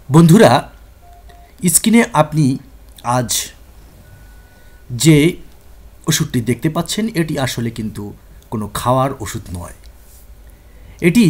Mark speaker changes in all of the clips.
Speaker 1: বন্ধুরা, স্ক্রিনে আপনি আজ যে ওষুধটি দেখতে পাচ্ছেন এটি আসলে কিন্তু কোনো খাওয়ার ওষুধ নয়। এটি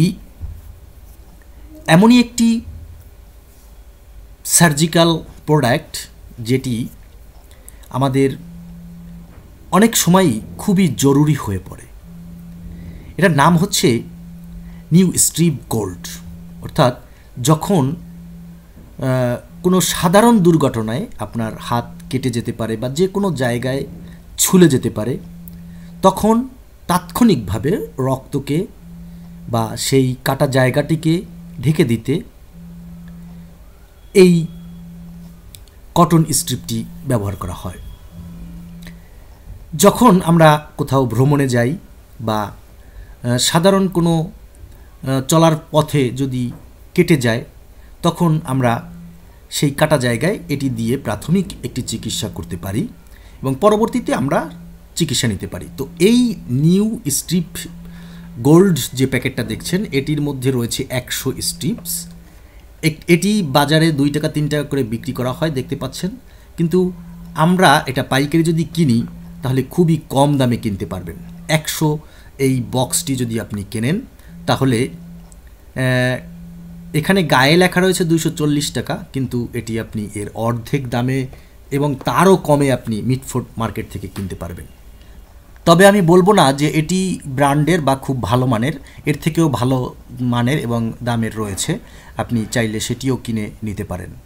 Speaker 1: এমনই একটি সার্জিক্যাল প্রোডাক্ট যেটি আমাদের অনেক সময়ই খুবই জরুরি হয়ে পড়ে। এটার নাম হচ্ছে নিউ স্ট্রিপ গোল্ড। অর্থাৎ যখন কোনো সাধারণ দুর্ঘটনায় আপনার হাত কেটে যেতে পারে বা যে কোনো জায়গায় ছুলে যেতে পারে, তখন তাৎক্ষণিকভাবে রক্তকে বা সেই কাটা জায়গাটিকে ঢেকে দিতে এই কটন স্ট্রিপটি ব্যবহার করা হয়। যখন আমরা কোথাও ভ্রমণে যাই বা সাধারণ কোনো চলার পথে যদি কেটে যায়, তখন আমরা সেই কাটা জায়গায় এটি দিয়ে প্রাথমিক একটি চিকিৎসা করতে পারি এবং পরবর্তীতে আমরা চিকিৎসা নিতে পারি। তো এই নিউ স্ট্রিপ গোল্ড যে প্যাকেটটা দেখছেন, এটির মধ্যে রয়েছে 100 স্ট্রিপস। এটি বাজারে 2 টাকা 3 টাকা করে বিক্রি করা হয়, দেখতে পাচ্ছেন। কিন্তু আমরা এটা পাইকারি যদি কিনি তাহলে খুবই কম দামে কিনতে পারবেন। 100 এই বক্সটি যদি আপনি কেনেন তাহলে এখানে গায়ে লেখা রয়েছে 240 টাকা, কিন্তু এটি আপনি এর অর্ধেক দামে এবং তারও কমে আপনি মিটফোর্ড মার্কেট থেকে কিনতে পারবেন। তবে আমি বলবো না যে এটি ব্র্যান্ডের বা খুব ভালো মানের, এর থেকেও ভালো মানের এবং দামের রয়েছে, আপনি চাইলে সেটিও কিনে নিতে পারেন।